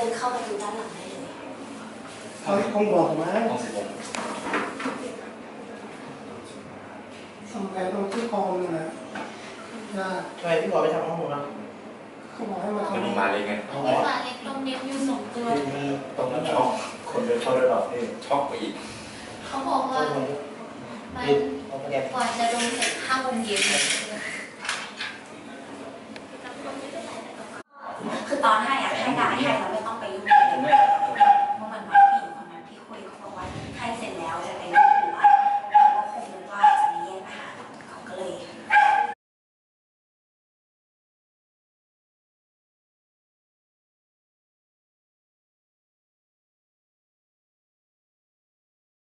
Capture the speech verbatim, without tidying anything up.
นเข้าประตูด้านหลังได้เลยเขาคงบอกมาห้องสิบหกทำอะไรตรงที่คอมนี่นะยากทำไมพี่บอกไปทำห้องผมนะเขาบอกให้มามันมีทำมาเลยไงมีหมาเล็กตรงเน็บอยู่สองตัวตรงนั้นช็อกคนเดินเข้าได้หรอพี่ช็อกไปอีกเขาบอกว่ามันกว่าจะลงเสร็จห้าโมงเย็นคือตอนให้